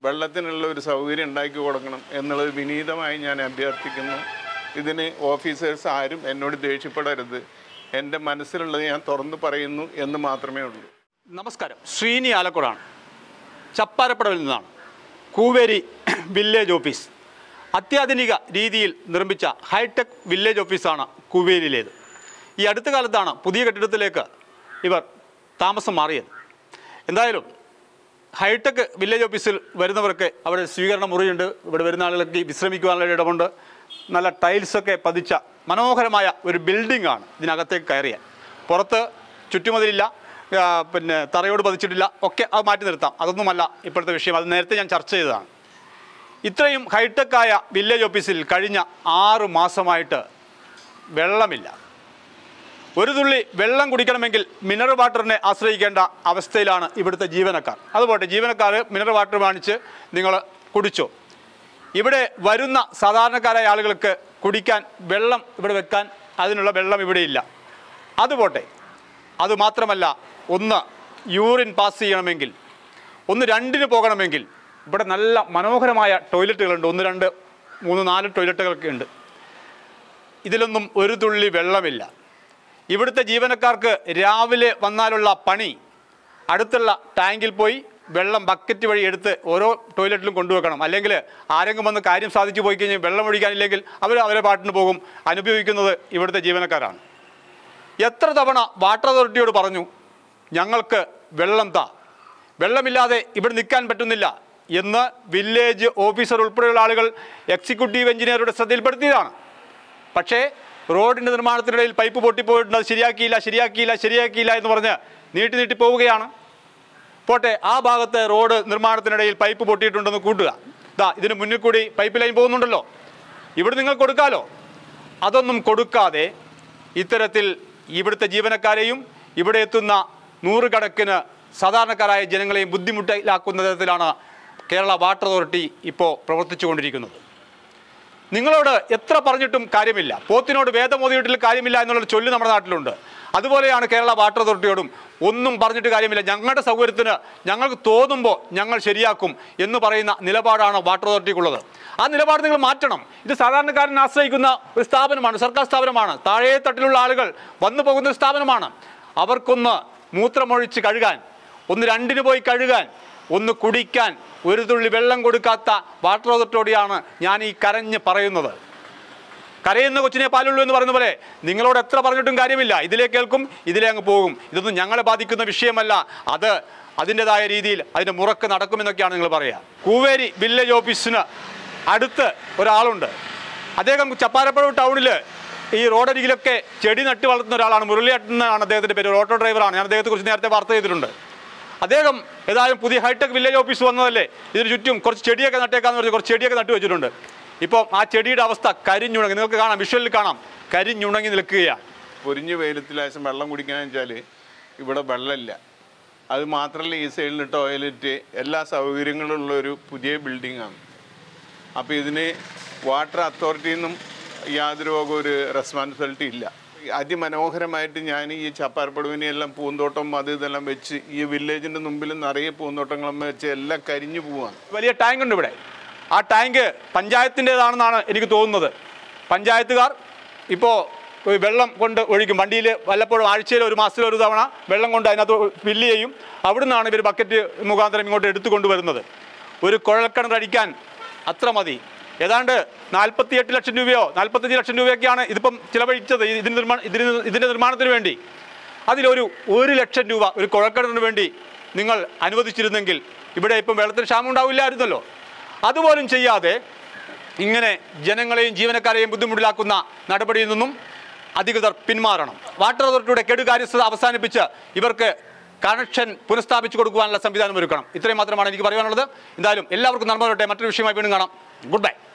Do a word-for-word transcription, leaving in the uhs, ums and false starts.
വെള്ളത്തിനുള്ള ഒരു സൗകര്യം ഉണ്ടാക്കി കൊടുക്കണം എന്നുള്ളത് വിനീതമായി ഞാൻ അഭ്യർത്ഥിക്കുന്നു. ഇതിന് ഓഫീസേഴ്സ് ആരും എന്നോട് ദേഷ്യപ്പെടരുത്. എൻ്റെ മനസ്സിലുള്ളത് ഞാൻ തുറന്നു പറയുന്നു എന്ന് മാത്രമേ ഉള്ളൂ. നമസ്കാരം, ശ്രീനി ആലക്കോടാണ്. ചപ്പാരപ്പടവിൽ നിന്നാണ്. കൂവേരി വില്ലേജ് ഓഫീസ് അത്യാധുനിക രീതിയിൽ നിർമ്മിച്ച ഹൈടെക് വില്ലേജ് ഓഫീസാണ് കൂവേരിയിലേത്. ഈ അടുത്ത കാലത്താണ് പുതിയ കെട്ടിടത്തിലേക്ക് ഇവർ താമസം മാറിയത്. എന്തായാലും ഹൈടെക് വില്ലേജ് ഓഫീസിൽ വരുന്നവർക്ക് അവിടെ സ്വീകരണ മുറിയുണ്ട്. ഇവിടെ വരുന്ന ആളുകൾക്ക് വിശ്രമിക്കുവാനുള്ള ഇടമുണ്ട്. നല്ല ടൈൽസൊക്കെ പതിച്ച മനോഹരമായ ഒരു ബിൽഡിംഗ് ആണ് ഇതിനകത്തേക്ക് കയറിയാൽ. പുറത്ത് ചുറ്റുമതിലില്ല, പിന്നെ തറയോട് പതിച്ചിട്ടില്ല, ഒക്കെ അത് മാറ്റി നിർത്താം. അതൊന്നുമല്ല ഇപ്പോഴത്തെ വിഷയം. അത് നേരത്തെ ഞാൻ ചർച്ച ചെയ്തതാണ്. ഇത്രയും ഹൈടെക്കായ വില്ലേജ് ഓഫീസിൽ കഴിഞ്ഞ ആറ് മാസമായിട്ട് വെള്ളമില്ല. ഒരു തുള്ളി വെള്ളം കുടിക്കണമെങ്കിൽ മിനറൽ വാട്ടറിനെ ആശ്രയിക്കേണ്ട അവസ്ഥയിലാണ് ഇവിടുത്തെ ജീവനക്കാർ. അതുപോലെ ജീവനക്കാർ മിനറൽ വാട്ടർ വാങ്ങിച്ച് നിങ്ങൾ കുടിച്ചോ. ഇവിടെ വരുന്ന സാധാരണക്കാരായ ആളുകൾക്ക് കുടിക്കാൻ വെള്ളം ഇവിടെ വെക്കാൻ അതിനുള്ള വെള്ളം ഇവിടെയില്ല. അതുപോട്ടെ, അതുമാത്രമല്ല, ഒന്ന് യൂറിൻ പാസ് ചെയ്യണമെങ്കിൽ, ഒന്ന് രണ്ടിന് പോകണമെങ്കിൽ ഇവിടെ നല്ല മനോഹരമായ ടോയ്ലറ്റുകളുണ്ട്. ഒന്ന് രണ്ട് മൂന്ന് നാല് ടോയ്ലറ്റുകളൊക്കെ ഉണ്ട്. ഇതിലൊന്നും ഒരു തുള്ളി വെള്ളമില്ല. ഇവിടുത്തെ ജീവനക്കാർക്ക് രാവിലെ വന്നാലുള്ള പണി അടുത്തുള്ള ടാങ്കിൽ പോയി വെള്ളം ബക്കറ്റ് വഴി എടുത്ത് ഓരോ ടോയ്ലറ്റിലും കൊണ്ടുവെക്കണം. അല്ലെങ്കിൽ ആരെങ്കിലും വന്ന് കാര്യം സാധിച്ചു പോയി കഴിഞ്ഞാൽ വെള്ളം ഒഴിക്കാനില്ലെങ്കിൽ അവർ അവരെ പാട്ടിന് പോകും. അനുഭവിക്കുന്നത് ഇവിടുത്തെ ജീവനക്കാരാണ്. എത്ര തവണ വാട്ടർ അതോറിറ്റിയോട് പറഞ്ഞു, ഞങ്ങൾക്ക് വെള്ളം താ, വെള്ളമില്ലാതെ ഇവിടെ നിൽക്കാൻ പറ്റുന്നില്ല എന്ന് വില്ലേജ് ഓഫീസർ ഉൾപ്പെടെയുള്ള ആളുകൾ എക്സിക്യൂട്ടീവ് എഞ്ചിനീയറുടെ ശ്രദ്ധയിൽപ്പെടുത്തിയതാണ്. പക്ഷേ റോഡിൻ്റെ നിർമ്മാണത്തിനിടയിൽ പൈപ്പ് പൊട്ടിപ്പോയിട്ടുണ്ട്, അത് ശരിയാക്കിയില്ല ശരിയാക്കിയില്ല ശരിയാക്കിയില്ല എന്ന് പറഞ്ഞ് നീട്ടി നീട്ടി പോവുകയാണ്. പോട്ടെ, ആ ഭാഗത്ത് റോഡ് നിർമ്മാണത്തിനിടയിൽ പൈപ്പ് പൊട്ടിയിട്ടുണ്ടെന്ന് കൂട്ടുക. ഇതാ ഇതിന് മുന്നിൽ കൂടി പൈപ്പ് ലൈൻ പോകുന്നുണ്ടല്ലോ, ഇവിടെ നിങ്ങൾ കൊടുക്കാലോ. അതൊന്നും കൊടുക്കാതെ ഇത്തരത്തിൽ ഇവിടുത്തെ ജീവനക്കാരെയും ഇവിടെ എത്തുന്ന നൂറുകണക്കിന് സാധാരണക്കാരായ ജനങ്ങളെയും ബുദ്ധിമുട്ടിലാക്കുന്ന തരത്തിലാണ് കേരള വാട്ടർ അതോറിറ്റി ഇപ്പോൾ പ്രവർത്തിച്ചു കൊണ്ടിരിക്കുന്നത്. നിങ്ങളോട് എത്ര പറഞ്ഞിട്ടും കാര്യമില്ല. പോത്തിനോട് വേദമോദിയിട്ടിൽ കാര്യമില്ല എന്നുള്ളൊരു ചൊല്ല് നമ്മുടെ നാട്ടിലുണ്ട്. അതുപോലെയാണ് കേരള വാട്ടർ അതോറിറ്റിയോടും ഒന്നും പറഞ്ഞിട്ട് കാര്യമില്ല. ഞങ്ങളുടെ സൗകര്യത്തിന് ഞങ്ങൾക്ക് തോന്നുമ്പോൾ ഞങ്ങൾ ശരിയാക്കും എന്ന് പറയുന്ന നിലപാടാണ് വാട്ടർ അതോറിറ്റിക്കുള്ളത്. ആ നിലപാട് നിങ്ങൾ മാറ്റണം. ഇത് സാധാരണക്കാരനെ ആശ്രയിക്കുന്ന ഒരു സ്ഥാപനമാണ്, സർക്കാർ സ്ഥാപനമാണ്. താഴെ തട്ടിലുള്ള ആളുകൾ വന്നു പോകുന്ന ഒരു സ്ഥാപനമാണ്. അവർക്കൊന്ന് മൂത്രമൊഴിച്ച് കഴുകാൻ, ഒന്ന് രണ്ടിന് പോയി കഴുകാൻ, ഒന്ന് കുടിക്കാൻ ഒരു തുള്ളി വെള്ളം കൊടുക്കാത്ത വാട്ടർ അതോറിറ്റിയോടെയാണ് ഞാൻ ഈ കരഞ്ഞ് പറയുന്നത്. കരയുന്ന കൊച്ചിനെ പാലുള്ളൂ എന്ന് പറയുന്ന പോലെ നിങ്ങളോട് എത്ര പറഞ്ഞിട്ടും കാര്യമില്ല. ഇതിലേ കേൾക്കും, ഇതിലേ അങ്ങ് പോകും. ഇതൊന്നും ഞങ്ങളെ ബാധിക്കുന്ന വിഷയമല്ല. അത് അതിൻ്റെതായ രീതിയിൽ അതിൻ്റെ മുറക്ക് നടക്കുമെന്നൊക്കെയാണ് നിങ്ങൾ പറയുക. കൂവേരി വില്ലേജ് ഓഫീസിന് അടുത്ത് ഒരാളുണ്ട്. അദ്ദേഹം ചപ്പാരപ്പടവ് ടൗണിൽ ഈ റോഡരികിലൊക്കെ ചെടി നട്ട് വളർത്തുന്ന ഒരാളാണ്. മുരളിയേട്ടൻ എന്നാണ് അദ്ദേഹത്തിൻ്റെ പേര്. ഒരു ഓട്ടോ ഡ്രൈവറാണ്. ഞാൻ അദ്ദേഹത്തെക്കുറിച്ച് നേരത്തെ വാർത്ത ചെയ്തിട്ടുണ്ട്. അദ്ദേഹം ഏതായാലും പുതിയ ഹൈടെക് വില്ലേജ് ഓഫീസ് വന്നതല്ലേ, ഇതിന് ചുറ്റും കുറച്ച് ചെടിയൊക്കെ നട്ടേക്കാന്ന് പറഞ്ഞ് കുറച്ച് ചെടിയൊക്കെ നട്ടു വെച്ചിട്ടുണ്ട്. ഇപ്പോൾ ആ ചെടിയുടെ അവസ്ഥ കരിഞ്ഞുണങ്ങി, നിങ്ങൾക്ക് കാണാം, വിഷ്വലിൽ കാണാം, കരിഞ്ഞുണങ്ങി നിൽക്കുകയാണ്. പൊരിഞ്ഞ് വെയിലത്തിലാശം വെള്ളം കുടിക്കാന്ന് വെച്ചാൽ ഇവിടെ വെള്ളമില്ല. അത് മാത്രമല്ല, ഈ സൈഡിൽ ടോയ്ലറ്റ് എല്ലാ സൗകര്യങ്ങളുള്ള ഒരു പുതിയ ബിൽഡിങ്ങാണ്. അപ്പോൾ ഇതിന് വാട്ടർ അതോറിറ്റിയിൽ നിന്നും യാതൊരു ഒരു റെസ്പോൺസിബിലിറ്റി ഇല്ല. അതിമനോഹരമായിട്ട് ഞാൻ ഈ ചപ്പാരപ്പടുവിനെല്ലാം പൂന്തോട്ടം അത് ഇതെല്ലാം വെച്ച് ഈ വില്ലേജിൻ്റെ മുമ്പിൽ നിറയെ പൂന്തോട്ടങ്ങളും വെച്ച് എല്ലാം കരിഞ്ഞു പോവാണ്. വലിയ ടാങ്ക് ഉണ്ട് ഇവിടെ. ആ ടാങ്ക് പഞ്ചായത്തിൻ്റെതാണെന്നാണ് എനിക്ക് തോന്നുന്നത്. പഞ്ചായത്തുകാർ ഇപ്പോൾ വെള്ളം കൊണ്ട് ഒഴിക്കും. വണ്ടിയിൽ വല്ലപ്പോഴും ആഴ്ചയിൽ ഒരു മാസത്തിൽ ഒരു തവണ വെള്ളം കൊണ്ട് അതിനകത്ത് ഫില്ല് ചെയ്യും. അവിടെ നിന്നാണ് ഇവർ ബക്കറ്റ് മുഖാന്തരം ഇങ്ങോട്ട് എടുത്തു കൊണ്ടുവരുന്നത്. ഒരു കുഴൽക്കിണറടിക്കാൻ അത്ര മതി. ഏതാണ്ട് നാൽപ്പത്തിയെട്ട് ലക്ഷം രൂപയോ നാൽപ്പത്തഞ്ച് ലക്ഷം രൂപയൊക്കെയാണ് ഇതിപ്പം ചിലവഴിച്ചത് ഇതിന് നിർമ്മാണം ഇതിന് ഇതിൻ്റെ നിർമ്മാണത്തിന് വേണ്ടി. അതിലൊരു ഒരു ലക്ഷം രൂപ ഒരു കുഴൽക്കിണറിന് വേണ്ടി നിങ്ങൾ അനുവദിച്ചിരുന്നെങ്കിൽ ഇവിടെ ഇപ്പം വെള്ളത്തിന് ക്ഷാമം ഉണ്ടാവില്ലായിരുന്നല്ലോ. അതുപോലും ചെയ്യാതെ ഇങ്ങനെ ജനങ്ങളെയും ജീവനക്കാരെയും ബുദ്ധിമുട്ടിലാക്കുന്ന നടപടിയിൽ നിന്നും അധികൃതർ പിന്മാറണം. വാട്ടർ അതോറിറ്റിയുടെ കെടുകാര്യസ്ഥത അവസാനിപ്പിച്ച് ഇവർക്ക് കണക്ഷൻ പുനഃസ്ഥാപിച്ചു കൊടുക്കുവാനുള്ള സംവിധാനം ഒരുക്കണം. ഇത്രയും മാത്രമാണ് എനിക്ക് പറയാനുള്ളത്. എന്തായാലും എല്ലാവർക്കും നന്മ വരട്ടെ. മറ്റൊരു വിഷയമായി വീണ്ടും കാണാം. Good bye.